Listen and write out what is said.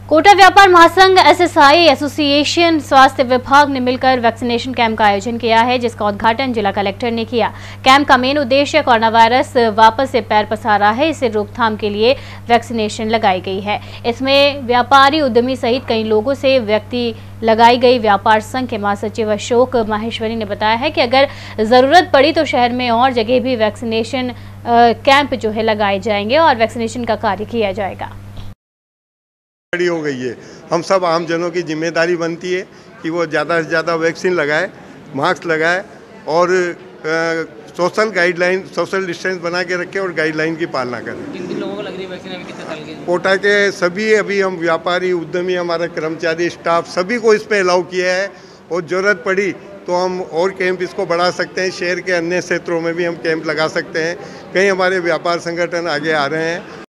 कोटा व्यापार महासंघ SSI association स्वास्थ्य विभाग ने मिलकर वैक्सीनेशन कैंप का आयोजन किया है, जिसका उद्घाटन जिला कलेक्टर ने किया। कैंप का मेन उद्देश्य कोरोना वायरस वापस से पैर पसार रहा है, इसे रोकथाम के लिए वैक्सीनेशन लगाई गई है। इसमें व्यापारी उद्यमी सहित कई लोगों से व्यक्ति लगाई गई। व्यापार संघ के महासचिव अशोक माहेश्वरी ने बताया है कि अगर जरूरत पड़ी तो शहर में और जगह भी वैक्सीनेशन कैंप जो है लगाए जाएंगे और वैक्सीनेशन का कार्य किया जाएगा। हो गई है, हम सब आम जनों की जिम्मेदारी बनती है कि वो ज़्यादा से ज़्यादा वैक्सीन लगाए, मास्क लगाए और सोशल डिस्टेंस बना के रखें और गाइडलाइन की पालना करें। किन लोगों को लग रही है वैक्सीन? अभी कितने साल के? कोटा के सभी अभी हम व्यापारी उद्यमी, हमारा कर्मचारी स्टाफ सभी को इस पे अलाउ किया है और ज़रूरत पड़ी तो हम और कैंप इसको बढ़ा सकते हैं। शहर के अन्य क्षेत्रों में भी हम कैंप लगा सकते हैं। कई हमारे व्यापार संगठन आगे आ रहे हैं।